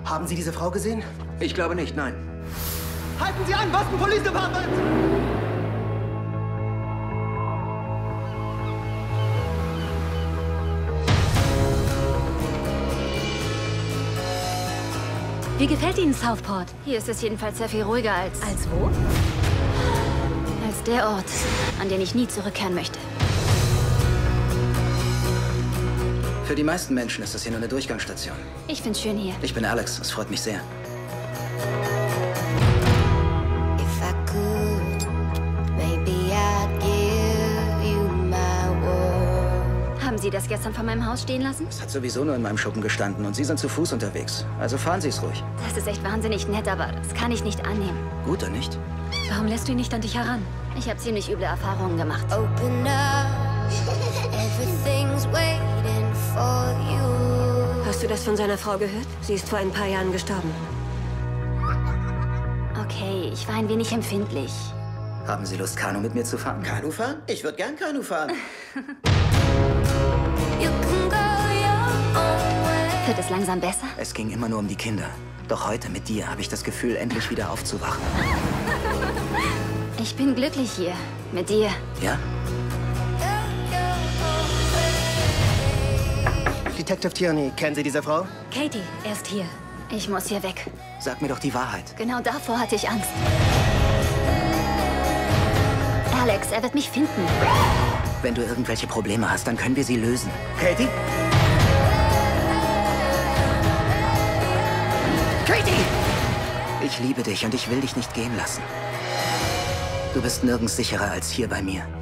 Haben Sie diese Frau gesehen? Ich glaube nicht, nein. Halten Sie an, Boston Police Department! Wie gefällt Ihnen Southport? Hier ist es jedenfalls sehr viel ruhiger als... Als wo? als der Ort, an den ich nie zurückkehren möchte. Für die meisten Menschen ist das hier nur eine Durchgangsstation. Ich find's schön hier. Ich bin Alex, es freut mich sehr. If I could, maybe I'd give you my world. Haben Sie das gestern vor meinem Haus stehen lassen? Es hat sowieso nur in meinem Schuppen gestanden und Sie sind zu Fuß unterwegs. Also fahren Sie es ruhig. Das ist echt wahnsinnig nett, aber das kann ich nicht annehmen. Gut, oder nicht? Warum lässt du ihn nicht an dich heran? Ich habe ziemlich üble Erfahrungen gemacht. Open up, everything's waiting for you. Hast du das von seiner Frau gehört? Sie ist vor ein paar Jahren gestorben. Okay, ich war ein wenig empfindlich. Haben Sie Lust, Kanu mit mir zu fahren? Kanu fahren? Ich würde gern Kanu fahren. You can go your own way. Wird es langsam besser? Es ging immer nur um die Kinder. Doch heute mit dir habe ich das Gefühl, endlich wieder aufzuwachen. Ich bin glücklich hier. Mit dir. Ja? Detective Tierney, kennen Sie diese Frau? Katie, er ist hier. Ich muss hier weg. Sag mir doch die Wahrheit. Genau davor hatte ich Angst. Alex, er wird mich finden. Wenn du irgendwelche Probleme hast, dann können wir sie lösen. Katie? Katie! Ich liebe dich und ich will dich nicht gehen lassen. Du bist nirgends sicherer als hier bei mir.